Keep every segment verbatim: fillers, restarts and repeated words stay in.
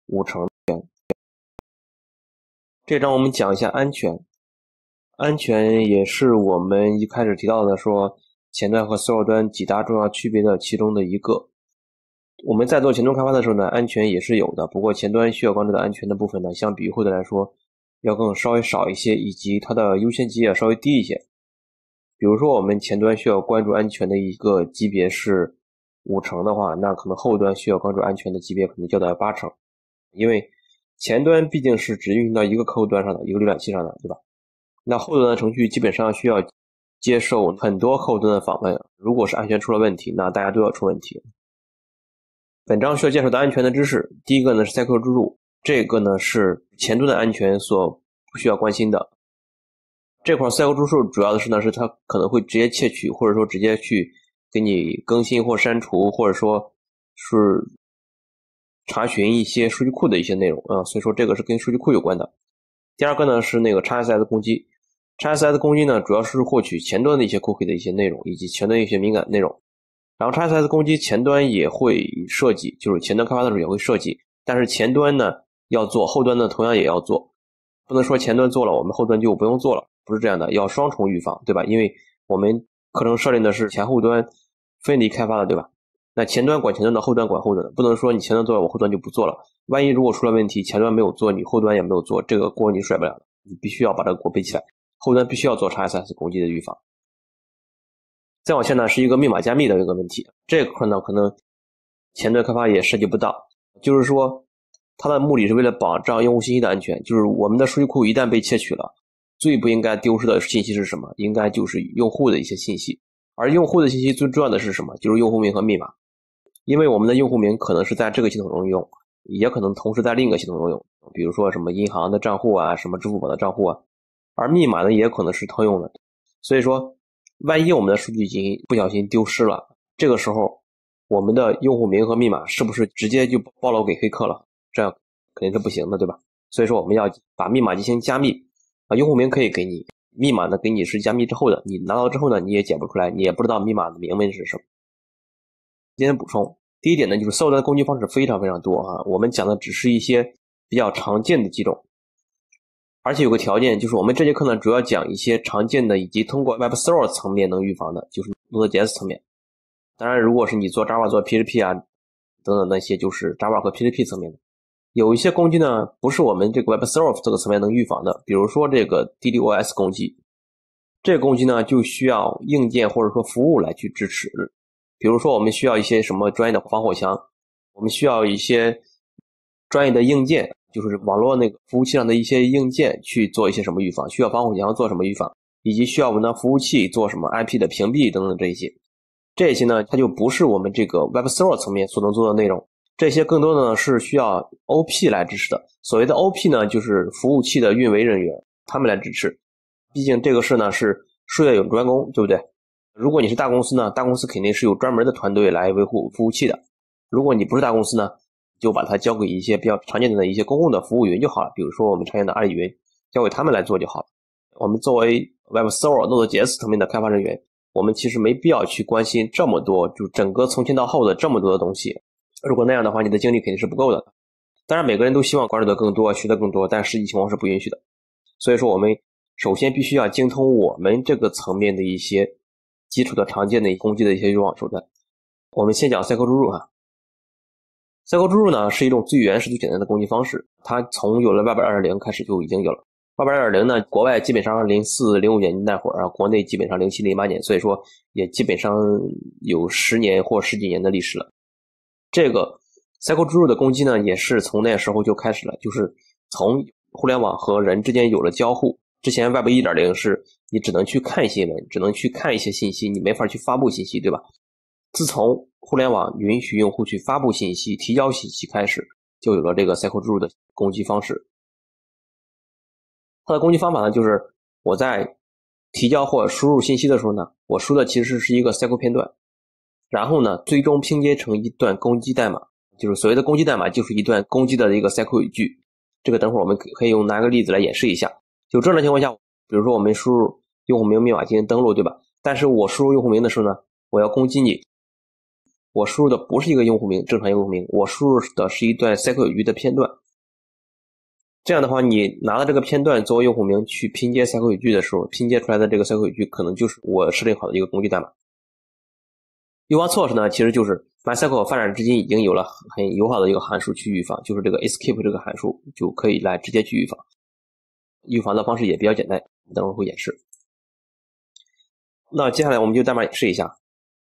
五成。这章我们讲一下安全。安全也是我们一开始提到的说前端和 server 端几大重要区别的其中的一个。我们在做前端开发的时候呢，安全也是有的，不过前端需要关注的安全的部分呢，相比于后端来说要更稍微少一些，以及它的优先级也稍微低一些。比如说我们前端需要关注安全的一个级别是五成的话，那可能后端需要关注安全的级别可能较到八成，因为前端毕竟是只运行到一个客户端上的一个浏览器上的，对吧？那后端的程序基本上需要接受很多客户端的访问，如果是安全出了问题，那大家都要出问题。本章需要介绍的安全的知识，第一个呢是 cycle 注入，这个呢是前端的安全所不需要关心的。这块 cycle 注入主要的是呢是它可能会直接窃取，或者说直接去给你更新或删除，或者说是查询一些数据库的一些内容啊，所以说这个是跟数据库有关的。第二个呢是那个 X S S 攻击 ，X S S 攻击呢主要是获取前端的一些 cookie 的一些内容，以及前端一些敏感内容。然后 X S S 攻击前端也会设计，就是前端开发的时候也会设计，但是前端呢要做，后端呢同样也要做，不能说前端做了我们后端就不用做了，不是这样的，要双重预防，对吧？因为我们课程设定的是前后端分离开发的，对吧？那前端管前端的，后端管后端的，不能说你前端做了我后端就不做了，万一如果出了问题前端没有做，你后端也没有做，这个锅你甩不了的，你必须要把这个锅背起来，后端必须要做 X S S 攻击的预防。再往下呢是一个密码加密的一个问题，这块呢可能前端开发也涉及不到，就是说它的目的是为了保障用户信息的安全，就是我们的数据库一旦被窃取了，最不应该丢失的信息是什么？应该就是用户的一些信息，而用户的信息最重要的是什么？就是用户名和密码，因为我们的用户名可能是在这个系统中用，也可能同时在另一个系统中用，比如说什么银行的账户啊，什么支付宝的账户啊，而密码呢也可能是通用的，所以说万一我们的数据已经不小心丢失了，这个时候我们的用户名和密码是不是直接就暴露给黑客了？这样肯定是不行的，对吧？所以说我们要把密码进行加密啊，用户名可以给你，密码呢给你是加密之后的，你拿到之后呢你也解不出来，你也不知道密码的明文是什么。今天补充，第一点呢就是 server 端的攻击方式非常非常多啊，我们讲的只是一些比较常见的几种。而且有个条件，就是我们这节课呢主要讲一些常见的以及通过 Web Server 层面能预防的，就是 Node.js 层面。当然如果是你做 Java 做 P H P 啊等等那些，就是 Java 和 P H P 层面的。有一些攻击呢不是我们这个 Web Server 这个层面能预防的，比如说这个 DDoS 攻击，这个攻击呢就需要硬件或者说服务来去支持，比如说我们需要一些什么专业的防火墙，我们需要一些专业的硬件，就是网络那个服务器上的一些硬件去做一些什么预防，需要防火墙做什么预防，以及需要我们的服务器做什么 I P 的屏蔽等等这些。这些呢它就不是我们这个 Web Server 层面所能做的内容，这些更多的呢是需要 O P 来支持的。所谓的 O P 呢就是服务器的运维人员，他们来支持，毕竟这个事呢是术业有专攻，对不对？如果你是大公司呢，大公司肯定是有专门的团队来维护服务器的，如果你不是大公司呢，就把它交给一些比较常见的一些公共的服务云就好了，比如说我们常见的阿里云，交给他们来做就好了。我们作为 Web Server Node.js 层面的开发人员，我们其实没必要去关心这么多，就整个从前到后的这么多的东西，如果那样的话你的精力肯定是不够的。当然每个人都希望关注的更多，学的更多，但实际情况是不允许的。所以说我们首先必须要精通我们这个层面的一些基础的常见的攻击的一些预防手段。我们先讲 cycle 注入哈。cycle 注入呢是一种最原始最简单的攻击方式，它从有了 Web 二点零 开始就已经有了。Web 二点零 呢国外基本上零四零五年那会儿啊，国内基本上零七零八年，所以说也基本上有十年或十几年的历史了。这个 cycle 注入的攻击呢也是从那时候就开始了，就是从互联网和人之间有了交互。之前 Web 一点零 是你只能去看新闻，只能去看一些信息，你没法去发布信息，对吧？自从互联网允许用户去发布信息、提交信息开始，就有了这个 cycle 注入的攻击方式。它的攻击方法呢，就是我在提交或输入信息的时候呢，我输的其实是一个 cycle 片段，然后呢，最终拼接成一段攻击代码，就是所谓的攻击代码就是一段攻击的一个 cycle 语句。这个等会儿我们可以用拿个例子来演示一下。就这样的情况下，比如说我们输入用户名密码进行登录，对吧？但是我输入用户名的时候呢，我要攻击你， 我输入的不是一个用户名，正常用户名，我输入的是一段 S Q L 语句的片段。这样的话，你拿了这个片段作为用户名去拼接 S Q L 语句的时候，拼接出来的这个 S Q L 语句可能就是我设定好的一个工具代码。预防措施呢，其实就是 MySQL 发展至今已经有了很友好的一个函数去预防，就是这个 escape 这个函数就可以来直接去预防。预防的方式也比较简单，等会儿会演示。那接下来我们就代码演示一下。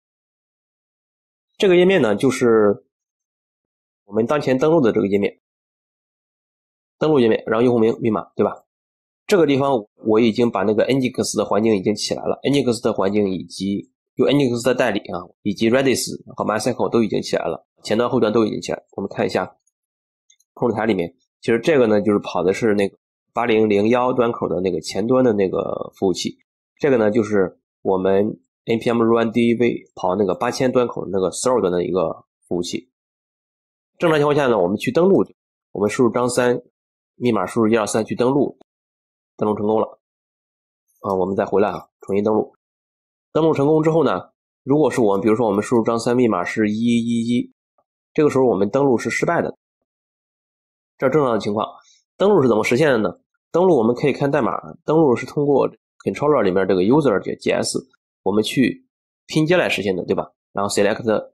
这个页面呢，就是我们当前登录的这个页面，登录页面，然后用户名、密码，对吧？这个地方我已经把那个 Nginx 的环境已经起来了 ，Nginx 的环境以及有 Nginx 的代理啊，以及 Redis 和 MySQL 都已经起来了，前端后端都已经起来。我们看一下控制台里面，其实这个呢就是跑的是那个八零零一端口的那个前端的那个服务器，这个呢就是我们 npm run dev 跑那个八千端口的那个 throw 的一个服务器。正常情况下呢，我们去登录，我们输入张三，密码输入一二三去登录，登录成功了。啊，我们再回来啊，重新登录。登录成功之后呢，如果是我们比如说我们输入张三密码是一一一，这个时候我们登录是失败的。这是正常的情况。登录是怎么实现的呢？登录我们可以看代码，登录是通过 controller 里面这个 user.js 我们去拼接来实现的，对吧？然后 select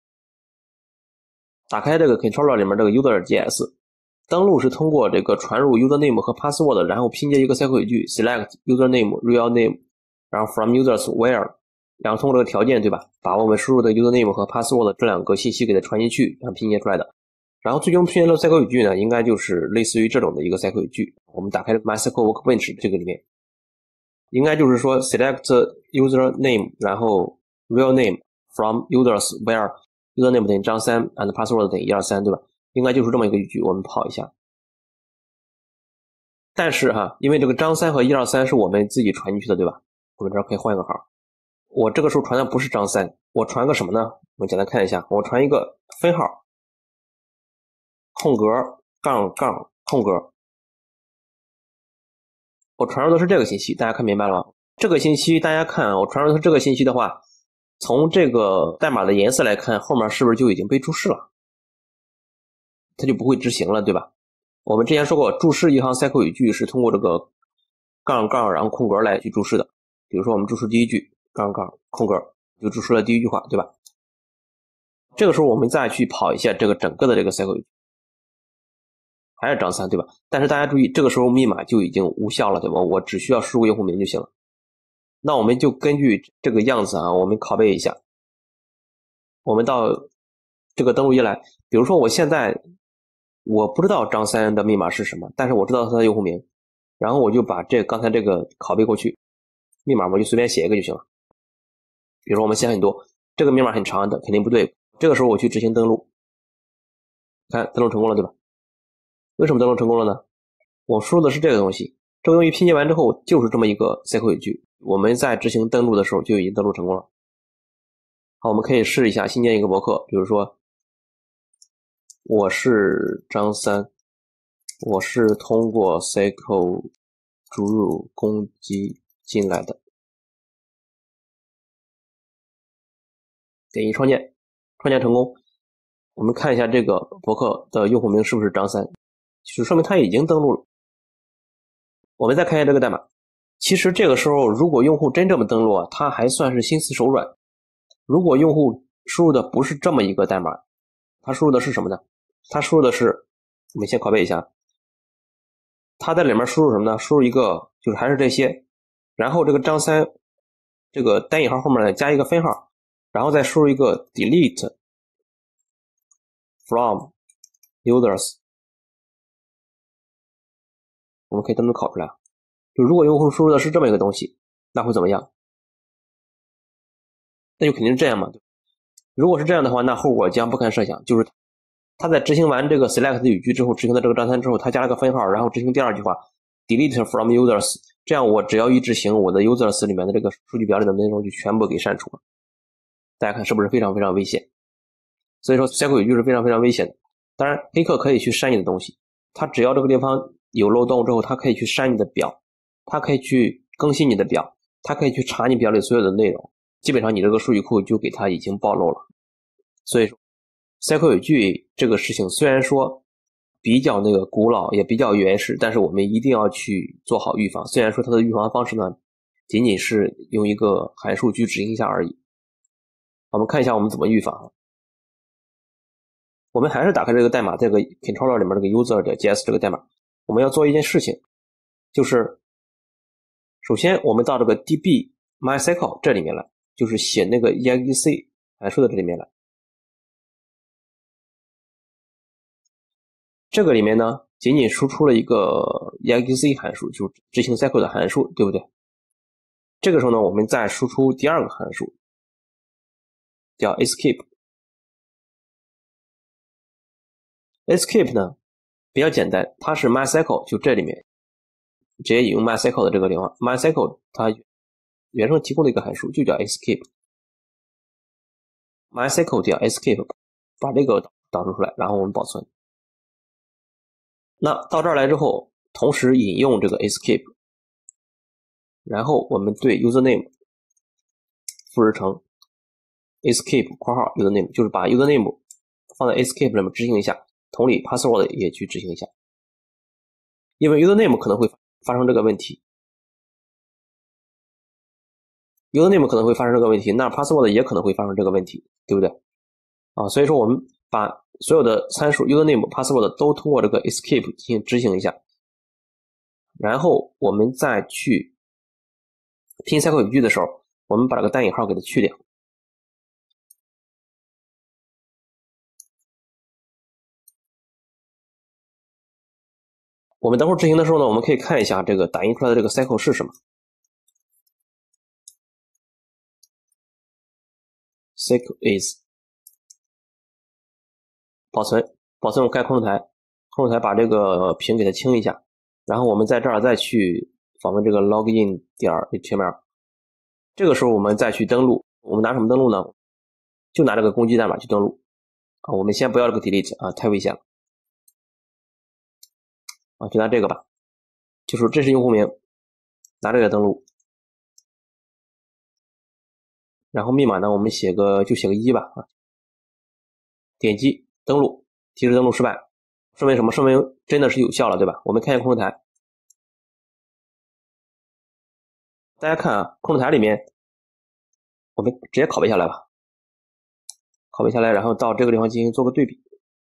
打开这个 controller 里面这个 user.js， 登录是通过这个传入 username 和 password， 然后拼接一个 S Q L 语句 select username real name， 然后 from users where， 然后通过这个条件，对吧？把我们输入的 username 和 password 这两个信息给它传进去，然后拼接出来的。然后最终拼接的 S Q L 语句呢，应该就是类似于这种的一个 S Q L 语句。我们打开 MySQL Workbench 这个里面，应该就是说 select username， 然后 real name from users where username 等于张三 and password 等于一二三，对吧？应该就是这么一个语句。我们跑一下。但是哈，因为这个张三和一二三是我们自己传进去的，对吧？我们这儿可以换一个号。我这个时候传的不是张三，我传个什么呢？我们简单看一下，我传一个分号。空格杠杠空格，我传入的是这个信息，大家看明白了吗？这个信息大家看，我传入的是这个信息的话，从这个代码的颜色来看，后面是不是就已经被注释了？它就不会执行了，对吧？我们之前说过，注释一行 S Q L 语句是通过这个杠杠然后空格来去注释的。比如说我们注释第一句杠杠空格，就注释了第一句话，对吧？这个时候我们再去跑一下这个整个的这个 S Q L 语句。还是张三，对吧？但是大家注意，这个时候密码就已经无效了，对吧？我只需要输入用户名就行了。那我们就根据这个样子啊，我们拷贝一下。我们到这个登录页来，比如说我现在我不知道张三的密码是什么，但是我知道他的用户名，然后我就把这刚才这个拷贝过去，密码我就随便写一个就行了。比如说我们写很多，这个密码很长的，肯定不对。这个时候我去执行登录，看登录成功了，对吧？为什么登录成功了呢？我输入的是这个东西，这个东西拼接完之后就是这么一个 S Q L 语句，我们在执行登录的时候就已经登录成功了。好，我们可以试一下新建一个博客，比如说我是张三，我是通过 S Q L 输入攻击进来的，点击创建，创建成功。我们看一下这个博客的用户名是不是张三，就说明他已经登录了。我们再看一下这个代码，其实这个时候如果用户真这么登录啊，他还算是心慈手软。如果用户输入的不是这么一个代码，他输入的是什么呢？他输入的是，我们先拷贝一下，他在里面输入什么呢？输入一个就是还是这些，然后这个张三这个单引号后面呢加一个分号，然后再输入一个 delete from users， 我们可以单独拷出来。就如果用户输入的是这么一个东西，那会怎么样？那就肯定是这样嘛。如果是这样的话，那后果将不堪设想。就是他在执行完这个 select 的语句之后，执行的这个张三之后，他加了个分号，然后执行第二句话 delete from users， 这样我只要一执行，我的 users 里面的这个数据表里的内容就全部给删除了。大家看是不是非常非常危险？所以说 S Q L 语句是非常非常危险的。当然黑客可以去删你的东西，他只要这个地方有漏洞之后，他可以去删你的表，他可以去更新你的表，他可以去查你表里所有的内容，基本上你这个数据库就给他已经暴露了。 所以说 cycle 语句这个事情虽然说比较那个古老也比较原始，但是我们一定要去做好预防。虽然说它的预防方式呢仅仅是用一个函数去执行一下而已。我们看一下我们怎么预防。我们还是打开这个代码，这个 controller 里面这个 user 的 js 这个代码，我们要做一件事情，就是首先我们到这个 db mycycle 这里面来，就是写那个 exec 函数的这里面来。这个里面呢仅仅输出了一个 exec 函数，就是执行 cycle 的函数，对不对？这个时候呢我们再输出第二个函数叫 escape。 escape 呢比较简单，它是 mycycle 就这里面直接引用 mycycle 的这个地方， mycycle 它原生提供的一个函数就叫 escape， mycycle 叫 escape， 把这个导出出来，然后我们保存。那到这儿来之后，同时引用这个 escape， 然后我们对 username 复制成 escape 括号 username， 就是把 username 放在 escape 里面执行一下，同理 password 也去执行一下，因为 username 可能会发生这个问题 username 可能会发生这个问题，那 password 也可能会发生这个问题，对不对啊？所以说我们把所有的参数 username password 都通过这个 escape 进行执行一下，然后我们再去拼 cycle 语句的时候，我们把这个单引号给它去掉。我们等会儿执行的时候呢，我们可以看一下这个打印出来的这个 cycle 是什么。cycle is 保存，保存我开控制台，控制台把这个屏给它清一下，然后我们在这儿再去访问这个 login 点 H T M L， 这个时候我们再去登录，我们拿什么登录呢？就拿这个攻击代码去登录啊。我们先不要这个 delete 啊，太危险了啊，就拿这个吧，就是这是用户名，拿这个登录，然后密码呢我们写个就写个一吧啊，点击登录，提示登录失败，说明什么？说明真的是有效了，对吧？我们看一下控制台，大家看啊，控制台里面我们直接拷贝下来吧，拷贝下来，然后到这个地方进行做个对比。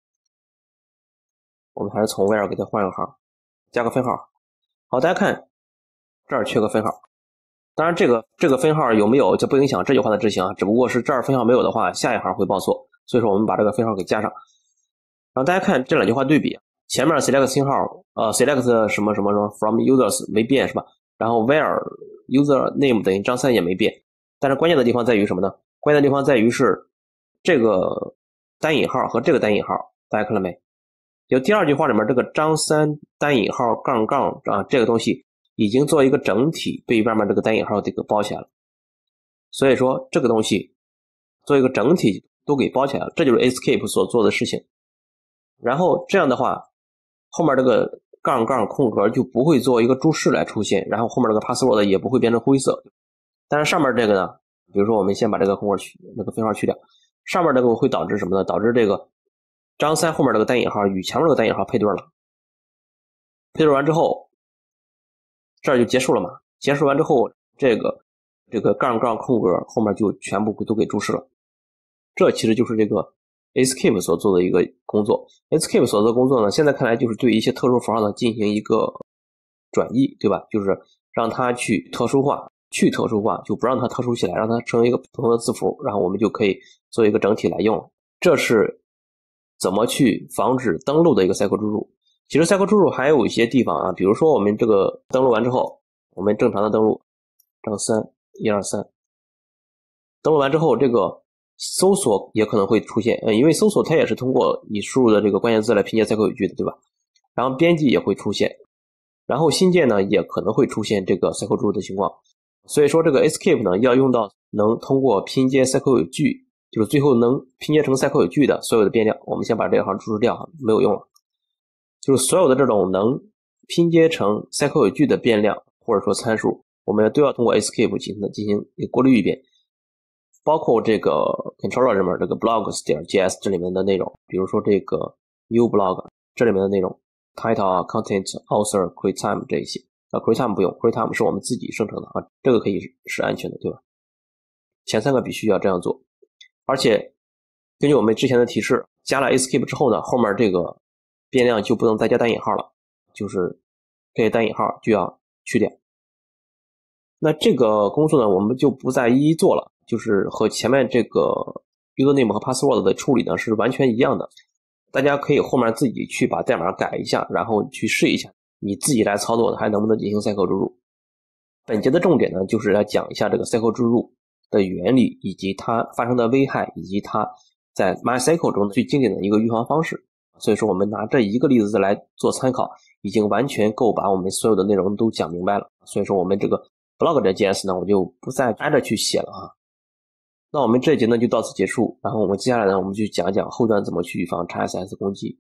我们还是从 where 给它换个号，加个分号。好，大家看这儿缺个分号，当然这个这个分号有没有这不影响这句话的执行啊，只不过是这儿分号没有的话，下一行会报错，所以说我们把这个分号给加上。然后大家看这两句话对比，前面 select 星号呃 select 什么什么什么 from users 没变是吧？然后 where user name 等于张三也没变，但是关键的地方在于什么呢？关键的地方在于是这个单引号和这个单引号，大家看了没？就第二句话里面这个张三单引号杠杠啊，这个东西已经做一个整体被外面这个单引号这个包起来了，所以说这个东西做一个整体都给包起来了，这就是 escape 所做的事情。然后这样的话，后面这个杠杠空格就不会做一个注释来出现，然后后面这个 password 也不会变成灰色。但是上面这个呢，比如说我们先把这个空格去那个分号去掉，上面这个会导致什么呢？导致这个张三后面这个单引号与前面这个单引号配对了，配对完之后这儿就结束了嘛，结束完之后这个这个杠杠空格后面就全部都给注释了。这其实就是这个 escape 所做的一个工作。 escape 所做的工作呢，现在看来就是对一些特殊符号呢进行一个转译，对吧？就是让它去特殊化，去特殊化，就不让它特殊起来，让它成为一个普通的字符，然后我们就可以做一个整体来用。这是怎么去防止登录的一个 cycle 注入。其实 cycle 注入还有一些地方啊，比如说我们这个登录完之后，我们正常的登录张三一二三，登录完之后这个搜索也可能会出现，嗯，因为搜索它也是通过你输入的这个关键字来拼接 cycle 语句的，对吧？然后编辑也会出现，然后新建呢也可能会出现这个 cycle 注入的情况。所以说这个 escape 呢要用到能通过拼接 cycle 语句，就是最后能拼接成 cycle 语句的所有的变量。我们先把这个行注释掉，没有用了。就是所有的这种能拼接成 cycle 语句的变量或者说参数，我们都要通过 escape 进行进行过滤一遍。 包括这个 controller 里面这个 blogs 点 js 这里面的内容，比如说这个 new blog 这里面的内容 title 啊 content author create time 这一些啊 create time 不用 create time 是我们自己生成的啊，这个可以是安全的，对吧？前三个必须要这样做，而且根据我们之前的提示，加了 escape 之后呢，后面这个变量就不能再加单引号了，就是这些单引号就要去掉。那这个工作呢，我们就不再一一做了，就是和前面这个 username 和 password 的处理呢是完全一样的。大家可以后面自己去把代码改一下，然后去试一下，你自己来操作的还能不能进行 cycle 注入。本节的重点呢，就是来讲一下这个 cycle 注入的原理，以及它发生的危害，以及它在 MySQL 中最经典的一个预防方式。所以说我们拿这一个例子来做参考，已经完全够把我们所有的内容都讲明白了。所以说我们这个 blog.js 呢，我就不再挨着去写了啊。那我们这一节呢就到此结束，然后我们接下来呢，我们就讲一讲后端怎么去预防 X S S 攻击。